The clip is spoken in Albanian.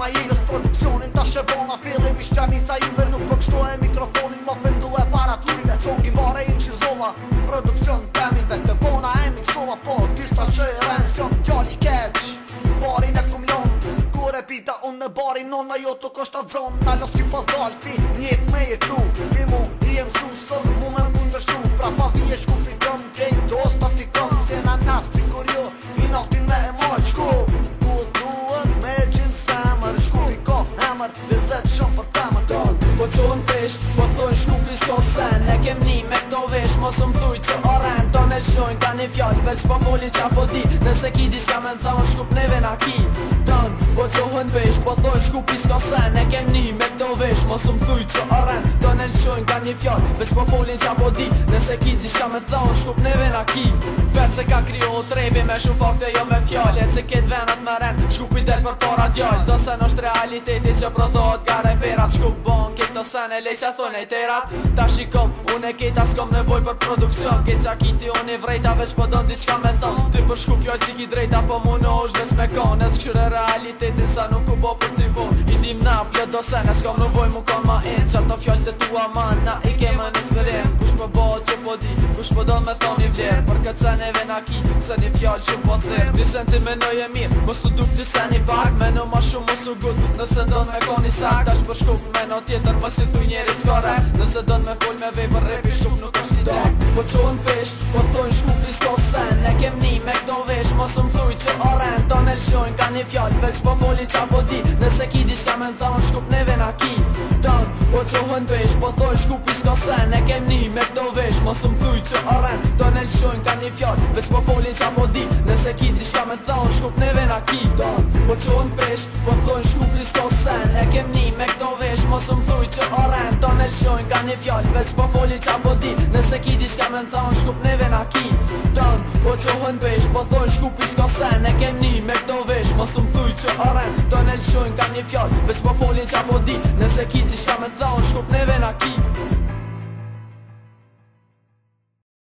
ma jegës produksionin ta shëbona fillim i shqanisa juve nuk po kështu e mikrofonin mo fendu e para t'lujve Songi bare i nqizova produksion temin dhe të bona e miksova po ty s'ta që e renesion Djali keq, barin e kumlon Kur e pita unë në barin nonna jo të kështa dzon Nallo si pas dal ti njët me jetu Mi mu i e mësu sot mu me më ndërshu Pra pa vije shku fikëm kejt dos ta t'i këm Se na nas si kur jo i natin me e moj shku Ku duhet me gjinë semër Shku i ka emër vizet shumë për femër Po qohën pesh, po thojnë shkupi s'ko sen E kem ni me këto vesh, mos më thuj që oren Ton e lëshojnë ka një fjall, veç po folin qa po di Nëse ki di s'ka me thonë shkup neve na ki Ton, po qohën pesh, po thojnë shkupi s'ko sen E kem ni me këto vesh, mos më thuj që oren Ton e lëshojnë ka një fjall, veç po folin qa po di Nëse ki di s'ka me thonë shkup neve na ki Vetë se ka kryo trebi me shumë fakte jo me fjallje Se ket venat më ren, shkupi del për para djall Zdo se nështë realiteti që prodhohet gare perat Shkup bon, këto sene lej se thonë e terat Ta shikom, unë e keta s'kom nevoj për produksion Këtë qa kiti unë i vrejta veç po don diçka me thonë Ty për shku fjall si ki drejta po mu në është dhe s'me kanë E s'këshyre realitetin sa nuk u bo për t'i vo I dim na plët do sene s'kom nevoj mu kanë ma in Qa të fjall të tua ma na i keme në sferim Kush po bo që po di, kush po don me thonë i vler Për këtë seneve na ki, se një fjall shumë po thir Disen ti menoj e mirë, mos t'u duk disen i bak Meno ma shumë mos u gut, nëse ndon me koni sak Tash për shkup meno tjetër mos i thuj njeri s'kore Nëse don me full me vej për repi shkup nuk është i dek Po qohën pesh, po thojnë shkupi s'ko sen E kem ni me këto vesh, mos më thuj që oren Ton e lëshojnë ka një fjall, veç po folin qa po di Nëse ki di s'ka me thonë shkup neve na ki Ton, po qohën pesh, po thojnë shkupi s'ko sen E kem ni me këto vesh, mos më thuj që oren Ton e lëshojnë ka një fjall, veç po folin qa po di Nëse ki di s'ka me thonë shkup neve na ki Ton, po qohën pesh, po thojnë shkupi s'ko sen E kem ni me këto vesh, mos më thuj që oren Ton e lëshojnë ka një fjall, veç po folin qa po di Nëse ki di s'ka me thonë shkup neve na ki Ton, po qohën pesh, po thojnë shkupi s'ko sen E kem ni me këto vesh, mos më thuj që oren Ton e lëshojnë ka një fjall, veç po folin qa po di Nëse ki di s'ka me thonë shkup neve na ki